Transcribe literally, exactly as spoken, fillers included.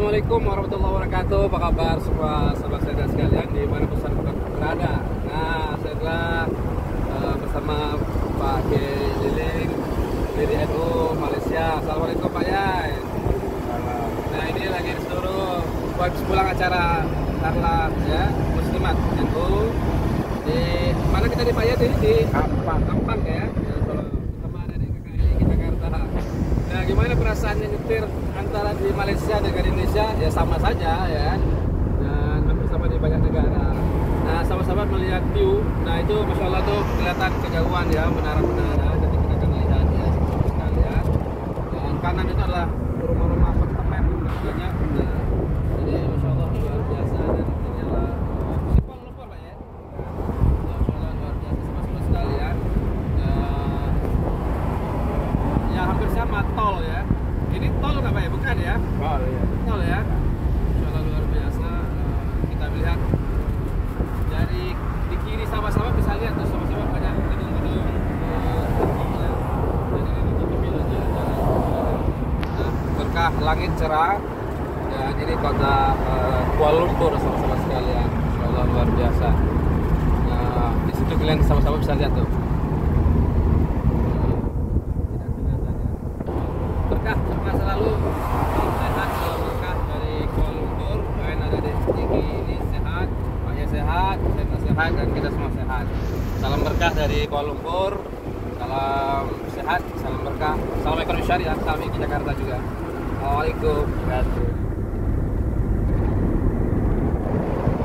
Assalamualaikum warahmatullahi wabarakatuh. Apa kabar semua sahabat saya sekalian di mana pun berada. Nah, saya telah uh, bersama Pak Kiai Liling dari N U Malaysia. Assalamualaikum Pak Yai. Nah, ini lagi disuruh buat pulang acara Harlah ya Muslimat N U di mana kita di Pak Yai, di, di Ampang, Ampang ya. Nah, gimana perasaannya nyetir antara di Malaysia dengan Indonesia? Ya sama saja ya, dan hampir sama di banyak negara. Nah, sama-sama melihat view. Nah, itu masya Allah tuh kelihatan kejauhan ya, menara-menara. Nanti kita akan lihat ya sekalian. Dan kanan itu adalah rumah-rumah apartemen banyak. Nah, jadi masya Allah luar biasa, dan ini adalah Kuala Lumpur Pak ya. Masya Allah luar biasa semua sekalian. Ya hampir sama tol ya. Ini tol nggak Pak ya? Bukan ya? Tol ya. Tol ya. Insyaallah luar biasa. Uh, kita lihat dari di kiri sama-sama bisa lihat tuh sama-sama banyak gedung-gedung uh, tinggi ya. Dan ini ditutupi aja jalan. Nah, berkah langit cerah. Dan ini kota uh, Kuala Lumpur sama-sama sekalian. Insyaallah luar biasa. Nah, di situ kalian sama-sama bisa lihat tuh. Berkah berkah selalu, sehat selalu berkah dari Kuala Lumpur. Kalian ada di tinggi ini sehat, Pak Ya sehat, saya sehat, dan kita semua sehat. Salam berkah dari Kuala Lumpur, salam sehat, salam berkah, salam ekonomi syariah kami di Jakarta juga. Assalamualaikum warahmatullahi wabarakatuh.